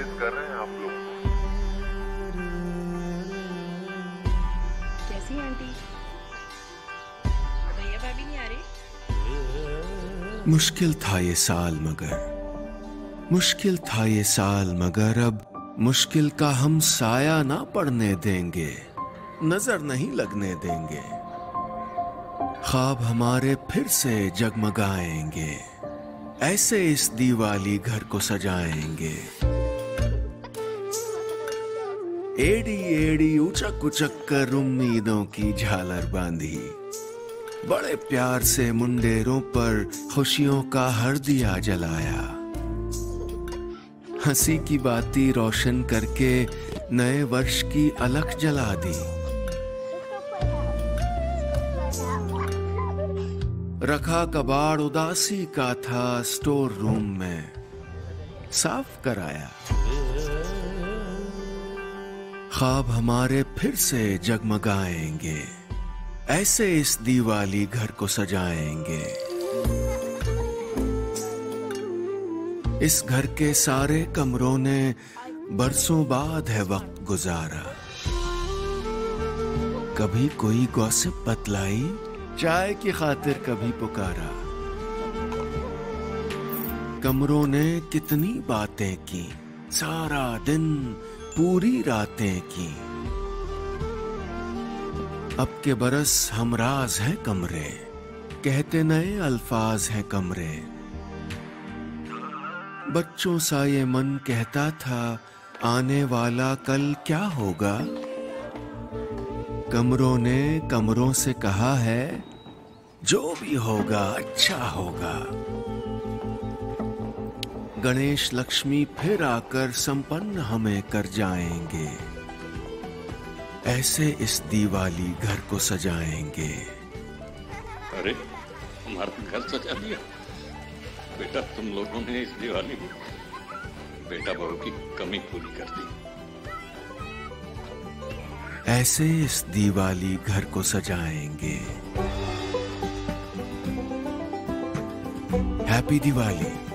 Miss कर रहे हैं आप लोग। कैसी हैं आंटी? भैया भाभी नहीं आ रही? मुश्किल था ये साल मगर अब मुश्किल का हम साया ना पड़ने देंगे, नजर नहीं लगने देंगे। ख्वाब हमारे फिर से जगमगाएंगे, ऐसे इस दिवाली घर को सजाएंगे। एड़ी एड़ी उचक उचक कर उम्मीदों की झालर बांधी, बड़े प्यार से मुंडेरों पर खुशियों का हर दिया जलाया। हंसी की बाती रोशन करके नए वर्ष की अलख जला दी। रखा कबाड़ उदासी का था स्टोर रूम में, साफ कराया। ख्वाब हमारे फिर से जगमगाएंगे, ऐसे इस दिवाली घर को सजाएंगे। इस घर के सारे कमरों ने बरसों बाद है वक्त गुजारा। कभी कोई गॉसिप बतलाई, चाय की खातिर कभी पुकारा। कमरों ने कितनी बातें की, सारा दिन पूरी रातें की। अब के बरस हमराज हैं कमरे, कहते नए अल्फाज हैं कमरे। बच्चों सा ये मन कहता था, आने वाला कल क्या होगा। कमरों ने कमरों से कहा है, जो भी होगा अच्छा होगा। गणेश लक्ष्मी फिर आकर संपन्न हमें कर जाएंगे, ऐसे इस दिवाली घर को सजाएंगे। अरे हमारा घर सजा दिया बेटा, तुम लोगों ने इस दिवाली में बेटा बहू की कमी पूरी कर दी। ऐसे इस दिवाली घर को सजाएंगे। हैप्पी दिवाली।